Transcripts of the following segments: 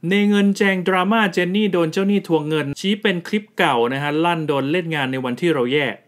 ในเงินแจงดราม่าเจนนี่โดนเจ้าหนี้ทวงเงินชี้เป็นคลิปเก่านะฮะลั่นโดนเล่นงานในวันที่เราแย่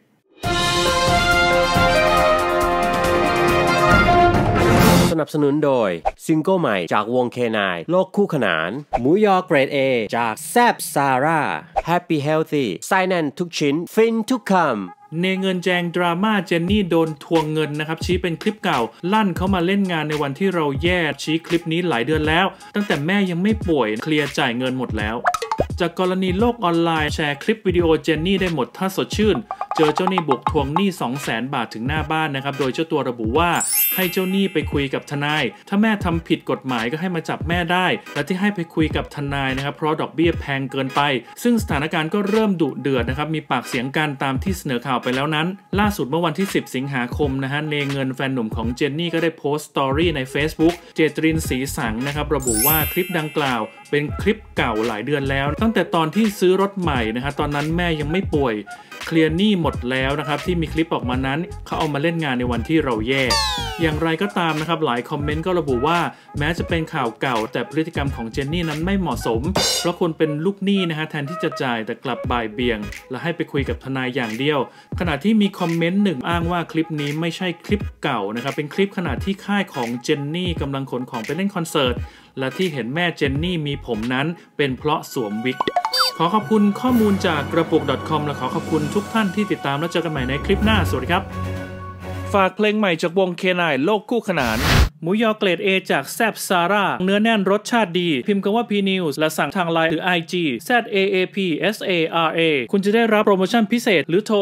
สนับสนุนโดยซิงเกิลใหม่จากวง K9 โลกคู่ขนานหมูยอเกรด A จากแซบซาร่า Happy Healthy ไส้แน่นทุกชิ้นฟินทุกคำในเงินแจงดราม่าเจนนี่โดนทวงเงินนะครับชี้เป็นคลิปเก่าลั่นเขามาเล่นงานในวันที่เราแย่ชี้คลิปนี้หลายเดือนแล้วตั้งแต่แม่ยังไม่ป่วยเคลียร์จ่ายเงินหมดแล้วจากกรณีโลกออนไลน์แชร์คลิปวิดีโอเจนนี่ได้หมดถ้าสดชื่นเจอเจ้าหนี้บุกทวงหนี้ 200,000 บาทถึงหน้าบ้านนะครับโดยเจ้าตัวระบุว่าให้เจ้าหนี้ไปคุยกับทนายถ้าแม่ทำผิดกฎหมายก็ให้มาจับแม่ได้และที่ให้ไปคุยกับทนายนะครับเพราะดอกเบี้ยแพงเกินไปซึ่งสถานการณ์ก็เริ่มดุเดือดนะครับมีปากเสียงกันตามที่เสนอข่าวไปแล้วนั้นล่าสุดเมื่อวันที่10สิงหาคมนะฮะเนเงินแฟนหนุ่มของเจนนี่ก็ได้โพสต์สตอรี่ใน Facebook เจตรินศรีสังนะครับระบุว่าคลิปดังกล่าวเป็นคลิปเก่าหลายเดือนแล้วตั้งแต่ตอนที่ซื้อรถใหม่นะฮะตอนนั้นแม่ยังไม่ป่วยเคลียร์หนี้หมดแล้วนะครับที่มีคลิปออกมานั้นเขาเอามาเล่นงานในวันที่เราแย่อย่างไรก็ตามนะครับหลายคอมเมนต์ก็ระบุว่าแม้จะเป็นข่าวเก่าแต่พฤติกรรมของเจนนี่นั้นไม่เหมาะสมเพราะคนเป็นลูกหนี้นะฮะแทนที่จะจ่ายแต่กลับบ่ายเบี่ยงและให้ไปคุยกับทนายอย่างเดียวขณะที่มีคอมเมนต์หนึ่งอ้างว่าคลิปนี้ไม่ใช่คลิปเก่านะครับเป็นคลิปขณะที่ค่ายของเจนนี่กำลังขนของไปเล่นคอนเสิร์ตและที่เห็นแม่เจนนี่มีผมนั้นเป็นเพราะสวมวิกขอขอบคุณข้อมูลจากกระปุก .com และขอขอบคุณทุกท่านที่ติดตามแล้วเจอกันใหม่ในคลิปหน้าสวัสดีครับฝากเพลงใหม่จากวง K9 โลกคู่ขนานหมูยอเกรด A จากแซบซาร่าเนื้อแน่นรสชาติดีพิมพ์คำว่า PNews และสั่งทางไลน์หรือ IG ZAAPSARA คุณจะได้รับโปรโมชั่นพิเศษหรือโทร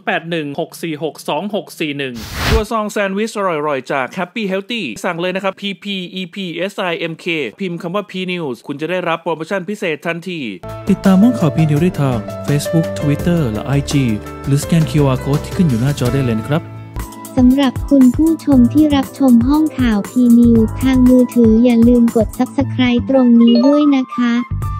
0816462641 ตัวซองแซนด์วิชอร่อยๆจาก Happy Healthy สั่งเลยนะครับ PPEPSIMK พิมพ์คำว่า PNews คุณจะได้รับโปรโมชั่นพิเศษทันทีติดตามห้องข่าว PNews ได้ทาง Facebook Twitter และ IG หรือสแกน QR Code ที่ขึ้นอยู่หน้าจอได้เลยนะครับสำหรับคุณผู้ชมที่รับชมห้องข่าว PNews ทางมือถืออย่าลืมกด Subscribe ตรงนี้ด้วยนะคะ